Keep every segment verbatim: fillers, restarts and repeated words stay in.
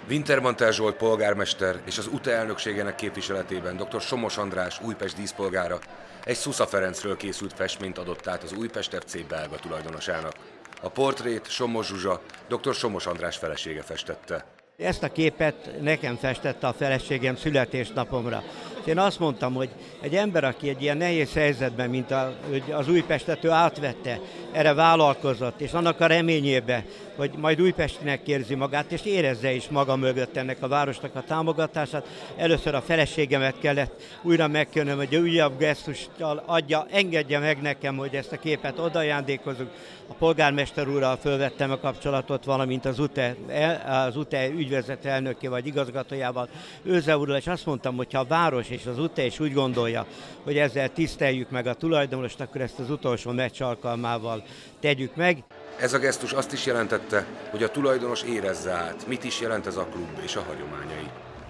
Wintermantel Zsolt polgármester és az u té e elnökségének képviseletében dr. Somos András Újpest díszpolgára egy Szusza Ferencről készült festményt adott át az Újpest ef cé belga tulajdonosának. A portrét Somos Zsuzsa, dr. Somos András felesége festette. Ezt a képet nekem festette a feleségem születésnapomra. Én azt mondtam, hogy egy ember, aki egy ilyen nehéz helyzetben, mint a, az Újpestet, ő átvette, erre vállalkozott, és annak a reményébe, hogy majd újpestinek érzi magát, és érezze is maga mögött ennek a városnak a támogatását. Először a feleségemet kellett újra megkérnem, hogy újabb gesztussal adja, engedje meg nekem, hogy ezt a képet odaajándékozunk. A polgármester úrral fölvettem a kapcsolatot, valamint az u té e, az u té e ügyvezető elnöké vagy igazgatójával, Őze úrral, és azt mondtam, hogy ha a város és az u té e is úgy gondolja, hogy ezzel tiszteljük meg a tulajdonost, akkor ezt az utolsó meccs alkalmával tegyük meg. Ez a gesztus azt is jelentette, hogy a tulajdonos érezze át, mit is jelent ez a klub és a hagyományai.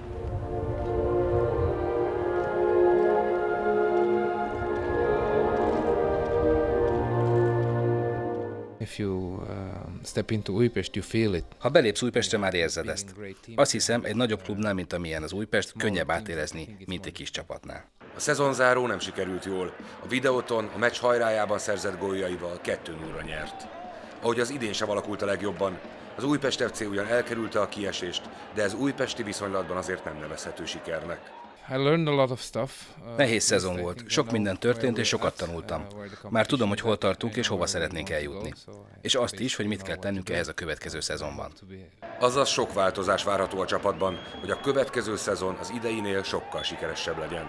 If you uh, step into Újpest, you feel it. Ha belépsz Újpestre, már érzed ezt. Azt hiszem, egy nagyobb klubnál, mint amilyen az Újpest, könnyebb átérezni, mint egy kis csapatnál. A szezonzáró nem sikerült jól. A Videóton a meccs hajrájában szerzett góljaival kettő nullra nyert. Ahogy az idén sem alakult a legjobban, az Újpest ef cé ugyan elkerülte a kiesést, de ez újpesti viszonylatban azért nem nevezhető sikernek. I learned a lot of stuff. Nehéz szezon volt, sok minden történt és sokat tanultam. Már tudom, hogy hol tartunk és hova szeretnénk eljutni. És azt is, hogy mit kell tennünk ehhez a következő szezonban. Azaz sok változás várható a csapatban, hogy a következő szezon az ideinél sokkal sikeresebb legyen.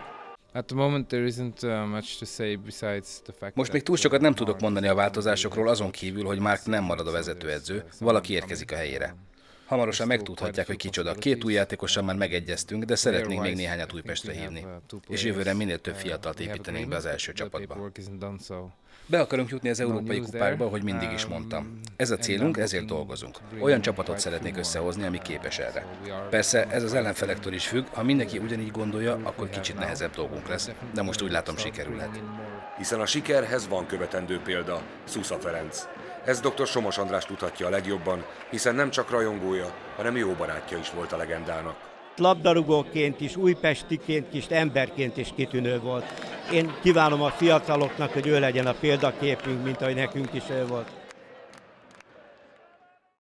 Most még túl sokat nem tudok mondani a változásokról, azon kívül, hogy Mark nem marad a vezetőedző, valaki érkezik a helyére. Hamarosan megtudhatják, hogy kicsoda. Két új játékossal már megegyeztünk, de szeretnénk még néhányat Újpestre hívni. És jövőre minél több fiatalt építenénk be az első csapatba. Be akarunk jutni az európai kupákba, ahogy mindig is mondtam. Ez a célunk, ezért dolgozunk. Olyan csapatot szeretnék összehozni, ami képes erre. Persze ez az ellenfelektől is függ, ha mindenki ugyanígy gondolja, akkor kicsit nehezebb dolgunk lesz, de most úgy látom, sikerülhet. Hiszen a sikerhez van követendő példa, Szusza Ferenc. Ez dr. Somos András tudhatja a legjobban, hiszen nem csak rajongója, hanem jó barátja is volt a legendának. Labdarúgóként is, újpestiként is, emberként is kitűnő volt. Én kívánom a fiataloknak, hogy ő legyen a példaképünk, mint ahogy nekünk is ő volt.